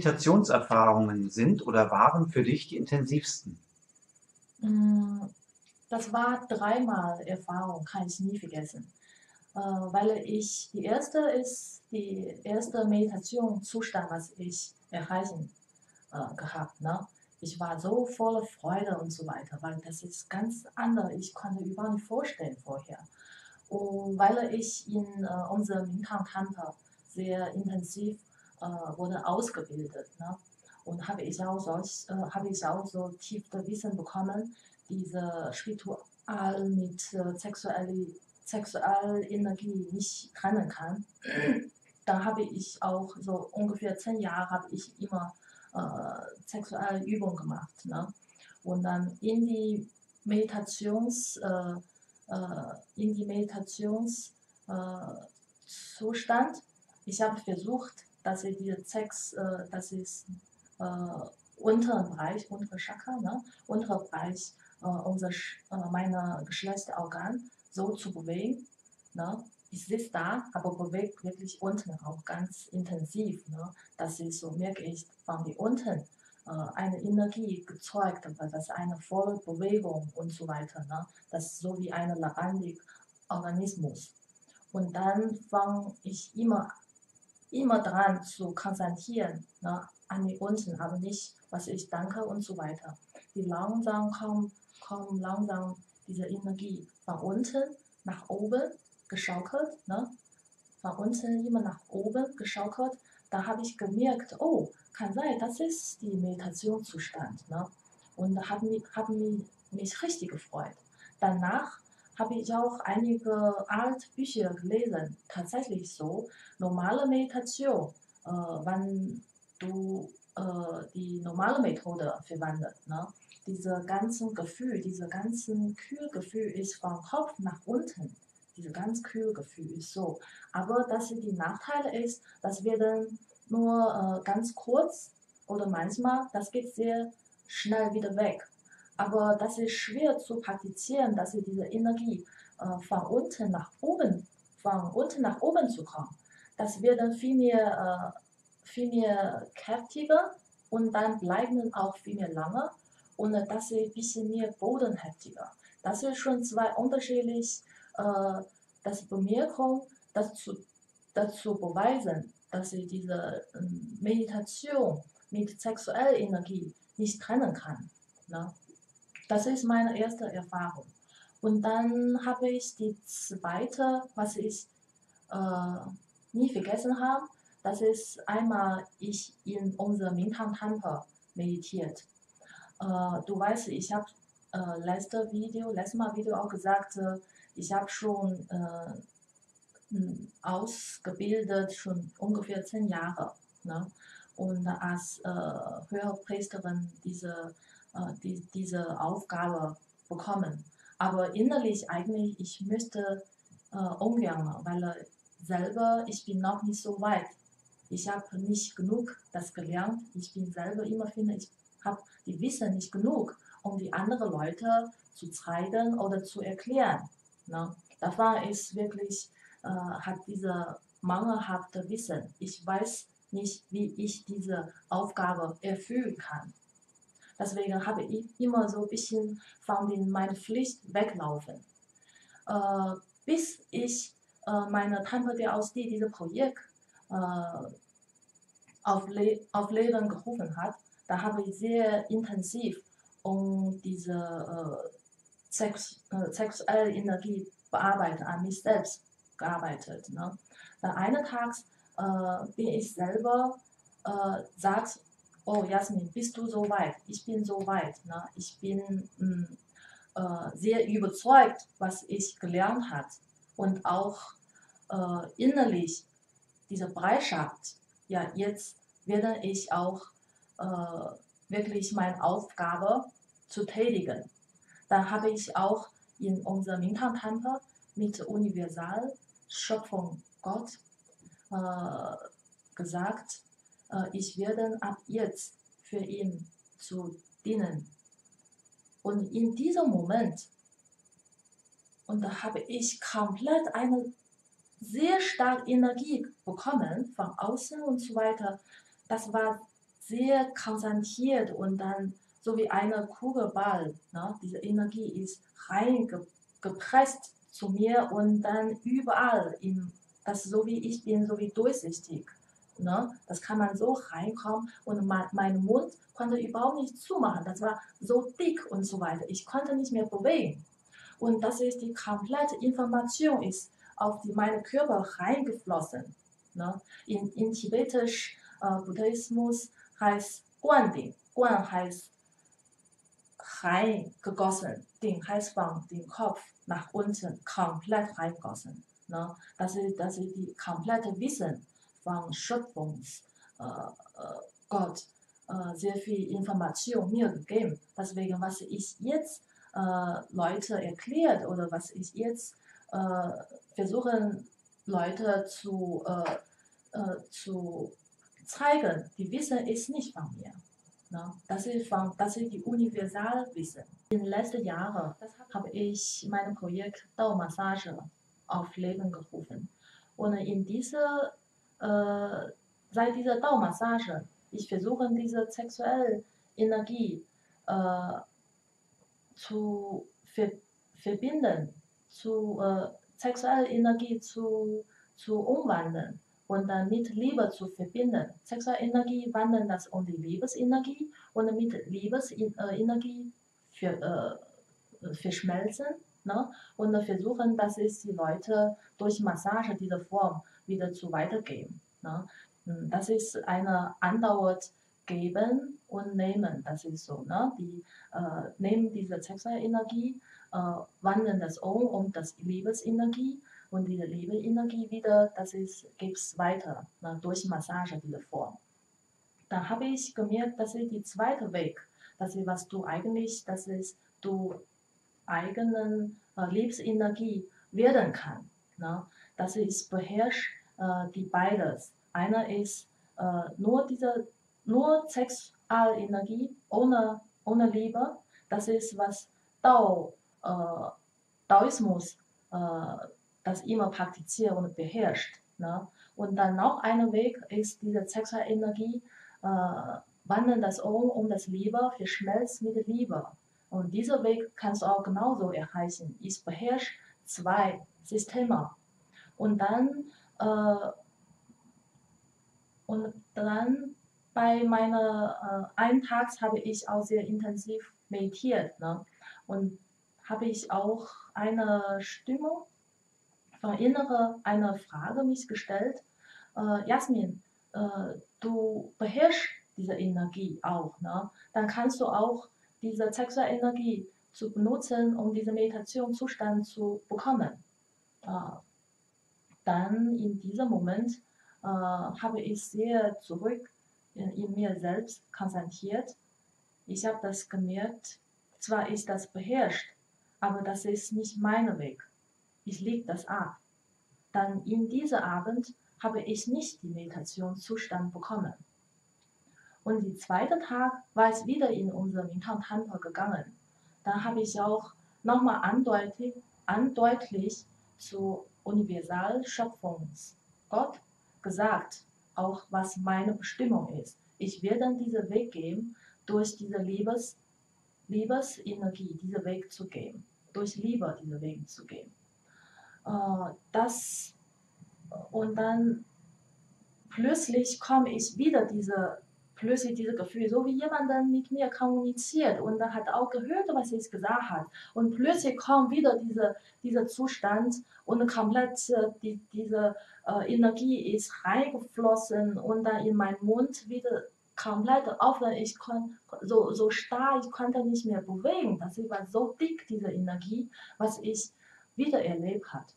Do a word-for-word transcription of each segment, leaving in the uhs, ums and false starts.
Meditationserfahrungen sind oder waren für dich die intensivsten? Mm, Das war dreimal Erfahrung, kann ich nie vergessen. Äh, weil ich, die erste ist die erste Meditationszustand, was ich erreichen äh, gehabt. Ne? Ich war so voller Freude und so weiter, weil das ist ganz anders. Ich konnte überhaupt nicht vorstellen vorher. Und weil ich in äh, unserem Minkan-Tempel sehr intensiv äh, wurde ausgebildet, ne? Und habe ich auch solch, äh, habe ich auch so tiefe Wissen bekommen, diese spiritual mit äh, sexuelle, Sexualenergie nicht trennen kann. Da habe ich auch so ungefähr zehn Jahre habe ich immer äh, sexuelle Übungen gemacht. Ne? Und dann in die Meditations, äh, äh, in die Meditationszustand. Äh, Zustand. Ich habe versucht, dass ich diese Sex, äh, das ist äh, unteren Bereich, untere Chakra, ne? Unterer Bereich äh, unser, äh, meine Geschlechtsorgan so zu bewegen. Ne? Ich sitze da, aber bewege wirklich unten auch ganz intensiv. Ne? Das ist so, merke ich, von die unten äh, eine Energie gezeugt wird, das ist eine volle Bewegung und so weiter. Ne? Das ist so wie ein lebendiger Organismus. Und dann fange ich immer, immer dran zu konzentrieren, ne? An die unten, aber nicht, was ich danke und so weiter. Die langsam kommen, kommen langsam diese Energie von unten nach oben geschaukelt, ne? Von unten immer nach oben geschaukelt. Da habe ich gemerkt, oh, kann sein, das ist die Meditationszustand. Ne? Und da haben mich, haben mich, mich richtig gefreut. Danach habe ich auch einige alte Bücher gelesen. Tatsächlich so, normale Meditation, äh, wenn du äh, die normale Methode verwendest, ne? Diese ganzen Gefühl, diese ganzen Kühlgefühl ist vom Kopf nach unten. Diese ganz Kühlgefühl ist so. Aber dass die Nachteile ist, dass wir dann nur äh, ganz kurz oder manchmal, das geht sehr schnell wieder weg. Aber das ist schwer zu praktizieren, dass sie diese Energie äh, von unten nach oben, von unten nach oben zu kommen. Das wird dann viel mehr, äh, viel mehr kräftiger und dann bleiben dann auch viel mehr lange und äh, das ist ein bisschen mehr bodenhaftiger. Das ist schon zwei unterschiedlich, äh, das Bemerkung dazu, dazu beweisen, dass sie diese ähm, Meditation mit sexueller Energie nicht trennen kann. Ne? Das ist meine erste Erfahrung. Und dann habe ich die zweite, was ich äh, nie vergessen habe, das ist einmal ich in unserem Minkan-Tempel meditiert. Äh, du weißt, ich habe äh, letzte Video, letztes Mal Video auch gesagt, äh, ich habe schon äh, ausgebildet, schon ungefähr zehn Jahre. Ne? Und als äh, Höherpriesterin diese, äh, die, diese Aufgabe bekommen. Aber innerlich eigentlich, ich müsste äh, ungern, weil selber, ich bin noch nicht so weit. Ich habe nicht genug das gelernt. Ich bin selber immer finde, ich habe die Wissen nicht genug, um die anderen Leute zu zeigen oder zu erklären. Ne? Da war es wirklich äh, hat diese mangelhafte Wissen. Ich weiß nicht, wie ich diese Aufgabe erfüllen kann. Deswegen habe ich immer so ein bisschen von den, meiner Pflicht weglaufen. Äh, bis ich äh, meine Temple der aus die, dieses Projekt äh, auf, Le auf Leben gerufen hat, da habe ich sehr intensiv um diese äh, Sex, äh, sexuelle Energie bearbeitet, an mich selbst gearbeitet. Ne? Dann eines Tages äh, bin ich selber, äh, sagt, oh Jasmin, bist du so weit? Ich bin so weit. Ne? Ich bin mh, äh, sehr überzeugt, was ich gelernt habe. Und auch äh, innerlich diese Bereitschaft, ja, jetzt werde ich auch äh, wirklich meine Aufgabe zu tätigen. Dann habe ich auch in unserem Mintan-Tempel mit Universal Schöpfung Gott äh, gesagt, äh, ich werde ab jetzt für ihn zu dienen. Und in diesem Moment, und da habe ich komplett eine sehr starke Energie bekommen von außen und so weiter. Das war sehr konzentriert und dann so wie eine Kugelball, ne? Diese Energie ist reingepresst zu mir und dann überall, in, das so wie ich bin, so wie durchsichtig. Ne? Das kann man so reinkommen und mein, mein Mund konnte überhaupt nicht zumachen. Das war so dick und so weiter. Ich konnte nicht mehr bewegen. Und das ist die komplette Information ist auf die, meine Körper reingeflossen. Ne? In, in tibetisch äh, Buddhismus heißt Guanding. Guan heißt reingegossen. Ding heißt von dem Kopf nach unten komplett reingegossen. Ne? Das, ist, das ist die komplette Wissen von Schöpfungs äh, äh, Gott. Äh, sehr viel Information mir gegeben. Deswegen, was ich jetzt äh, Leute erklärt oder was ich jetzt äh, versuchen Leute zu, äh, äh, zu zeigen, die Wissen ist nicht von mir. Ne? Das, ist von, das ist die Universalwissen. In den letzten Jahren habe ich mein Projekt Dao-Massage auf Leben gerufen. Und in dieser, äh, seit dieser Dao-Massage, ich versuche diese sexuelle Energie äh, zu ver verbinden, zu äh, sexuelle Energie zu, zu umwandeln und dann mit Liebe zu verbinden. Sexuelle Energie wandeln das um die Liebesenergie und mit Liebesenergie für, äh, verschmelzen. Ne? Und versuchen, dass es die Leute durch Massage diese Form wieder zu weitergeben. Ne? Das ist eine andauert geben und nehmen. Das ist so. Ne? Die äh, nehmen diese sexuelle Energie, äh, wandeln das um um das Liebesenergie und diese Liebesenergie wieder, das ist, gibt es weiter ne? Durch Massage diese Form. Da habe ich gemerkt, das ist die zweite Weg. Das ist, was du eigentlich, das ist, du eigenen äh, Lebensenergie werden kann. Ne? Das ist beherrscht äh, die beides. Einer ist äh, nur diese nur Sexualenergie ohne, ohne Liebe. Das ist was Dao, äh, Daoismus äh, das immer praktiziert und beherrscht. Ne? Und dann noch ein Weg ist diese Sexualenergie äh, wandeln das um um das Liebe verschmelzt mit Liebe. Und dieser Weg kannst du auch genauso erreichen. Ich beherrsche zwei Systeme. Und dann, äh, und dann bei meiner äh, einen Tag habe ich auch sehr intensiv meditiert. Ne? Und habe ich auch eine Stimmung von innere eine Frage mich gestellt. Äh, Jasmin, äh, du beherrschst diese Energie auch. Ne? Dann kannst du auch diese sexuelle Energie zu benutzen, um diesen Meditationszustand zu bekommen. Äh, dann in diesem Moment äh, habe ich sehr zurück in, in mir selbst konzentriert. Ich habe das gemerkt, zwar ist das beherrscht, aber das ist nicht mein Weg. Ich lege das ab. Dann in diesem Abend habe ich nicht den Meditationszustand bekommen. Und der zweite Tag war es wieder in unserem Intern-Tempel gegangen. Da habe ich auch nochmal andeutlich, andeutlich zu Universalschöpfungsgott gesagt, auch was meine Bestimmung ist. Ich werde diesen Weg gehen, durch diese Liebes, Liebesenergie diesen Weg zu gehen, durch Liebe diesen Weg zu gehen. Äh, das, und dann plötzlich komme ich wieder diese plötzlich diese Gefühl, so wie jemand dann mit mir kommuniziert und dann hat auch gehört, was ich gesagt habe. Und plötzlich kommt wieder diese, dieser Zustand und komplett äh, die, diese äh, Energie ist reingeflossen und dann in meinen Mund wieder komplett offen. Ich konnte so, so starr, ich konnte nicht mehr bewegen. Das war so dick, diese Energie, was ich wieder erlebt habe.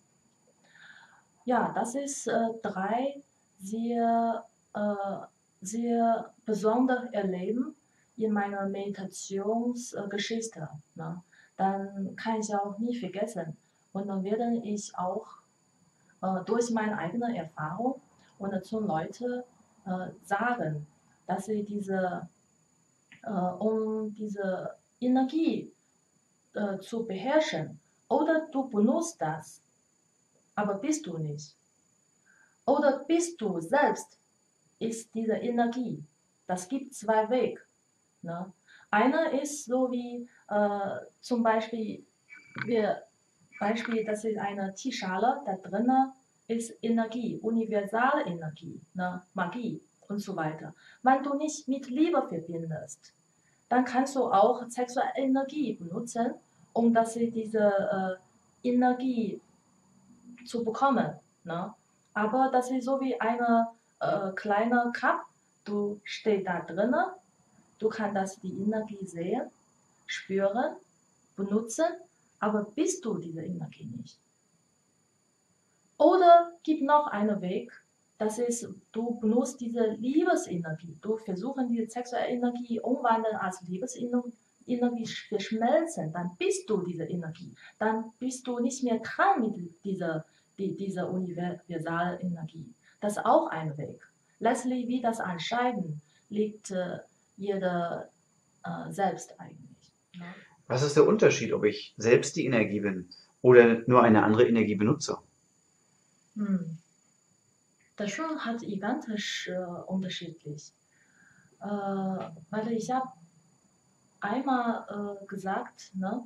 Ja, das ist äh, drei sehr äh, sehr besonders erleben in meiner Meditationsgeschichte. Ne? Dann kann ich auch nie vergessen. Und dann werde ich auch äh, durch meine eigene Erfahrung und zu Leuten äh, sagen, dass sie diese, äh, um diese Energie äh, zu beherrschen, oder du benutzt das, aber bist du nicht. Oder bist du selbst ist diese Energie. Das gibt zwei Wege. Ne? Einer ist so wie äh, zum Beispiel, wir, Beispiel, das ist eine Teeschale, da drinnen ist Energie, universale Energie, ne? Magie und so weiter. Wenn du nicht mit Liebe verbindest, dann kannst du auch sexuelle Energie benutzen, um dass sie diese äh, Energie zu bekommen. Ne? Aber das ist so wie eine äh, kleine Cup, du stehst da drinnen, du kannst das die Energie sehen, spüren, benutzen, aber bist du diese Energie nicht. Oder gibt noch einen Weg, das ist, du benutzt diese Liebesenergie, du versuchst diese sexuelle Energie umwandeln als Liebesenergie verschmelzen, dann bist du diese Energie, dann bist du nicht mehr dran mit dieser, die, dieser universalen Energie. Das ist auch ein Weg. Letztlich, wie das entscheiden, liegt äh, jeder äh, selbst eigentlich. Ne? Was ist der Unterschied, ob ich selbst die Energie bin oder nur eine andere Energie benutze? Hm. Das schon hat gigantisch äh, unterschiedlich. Äh, weil ich habe einmal äh, gesagt, ne,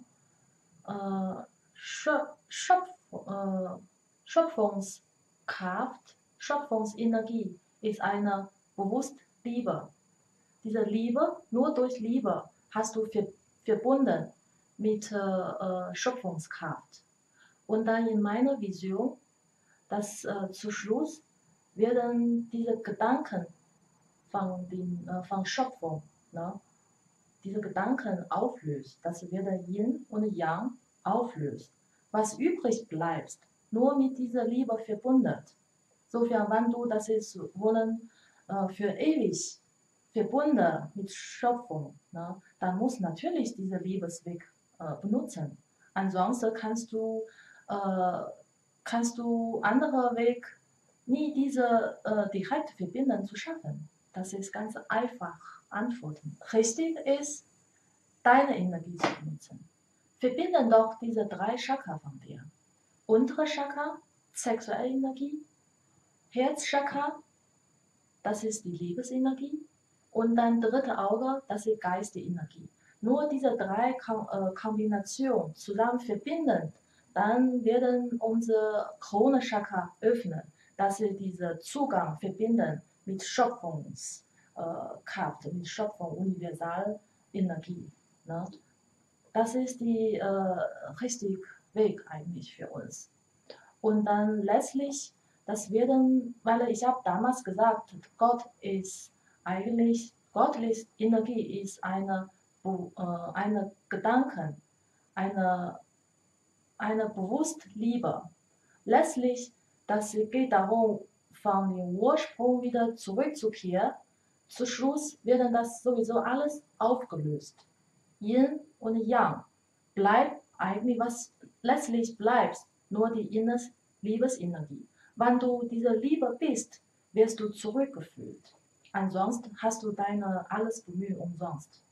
äh, Schöp Schöpf äh, Schöpfungskraft, Schöpfungsenergie ist eine bewusste Liebe. Diese Liebe, nur durch Liebe hast du ver verbunden mit äh, äh, Schöpfungskraft. Und dann in meiner Vision, dass äh, zu Schluss werden diese Gedanken von, den, äh, von Schöpfung, ne, diese Gedanken auflöst, dass weder Yin und Yang auflöst. Was übrig bleibt, nur mit dieser Liebe verbunden. Sofern, wenn du das ist wollen äh, für ewig verbunden mit Schöpfung, ne, dann musst natürlich diesen Liebesweg äh, benutzen. Ansonsten kannst du, äh, kannst du andere Weg nie diese äh, direkte Verbindung zu schaffen. Das ist ganz einfach antworten. Richtig ist, deine Energie zu benutzen. Verbinden doch diese drei Chakra von dir. Untere Chakra, sexuelle Energie, Herzchakra, das ist die Liebesenergie und dann dritte Auge, das ist geistige Energie. Nur diese drei Kombinationen zusammen verbinden, dann werden unsere Krone-Chakra öffnen, dass wir diesen Zugang verbinden mit Schöpfungskraft, mit Schöpfung, Universalenergie. Ne? Das ist der äh, richtige Weg eigentlich für uns. Und dann letztlich, das werden, weil ich habe damals gesagt, Gott ist eigentlich, gottliche Energie ist eine, äh, eine Gedanken, eine, eine bewusste Liebe. Letztlich, das geht darum, von dem Ursprung wieder zurückzukehren. Zu Schluss werden das sowieso alles aufgelöst. Yin und Yang. Bleibt eigentlich, was letztlich bleibt, nur die innere Liebesenergie. Wenn du diese Liebe bist, wirst du zurückgeführt. Ansonsten hast du deine alles Bemühen umsonst.